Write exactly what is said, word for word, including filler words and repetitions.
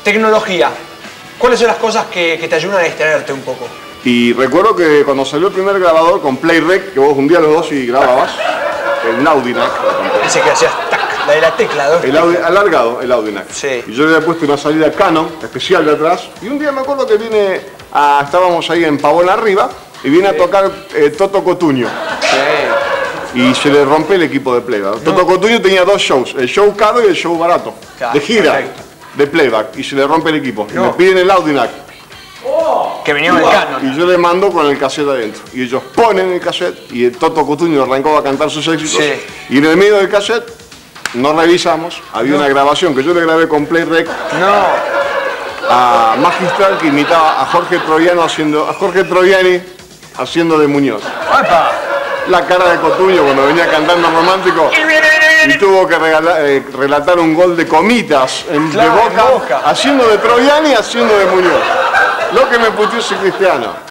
Tecnología. ¿Cuáles son las cosas que, que te ayudan a distraerte un poco? Y recuerdo que cuando salió el primer grabador con PlayRec, que vos hundías los dos y grababas, el Audinac. Ese que hacías tac, la de la tecla, dos El Audi, alargado, el Audinac. Sí. Y yo le había puesto una salida Canon especial de atrás. Y un día me acuerdo que vine a, estábamos ahí en Pavón arriba y vine sí. a tocar eh, Toto Cotuño. Sí. Y se le rompe el equipo de playback. No. Toto Cotuño tenía dos shows, el show caro y el show barato. Claro, de gira, perfecto. De playback. Y se le rompe el equipo. No. Y me piden el Audinac. Oh, que venía del Canon. Y yo le mando con el cassette adentro. Y ellos ponen el cassette y el Toto Cotuño arrancó a cantar sus éxitos. Sí. Y en el medio del cassette no revisamos, había no. una grabación que yo le grabé con PlayRec no. a Magistral que imitaba a Jorge Troviano haciendo, a Jorge Troviani haciendo de Muñoz. ¡Opa! La cara de Cotuño cuando venía cantando romántico y tuvo que regalar, eh, relatar un gol de Comitas en, claro, de Boca, en Boca, haciendo de Troviani haciendo de Muñoz. Lo que me puteó ese cristiano.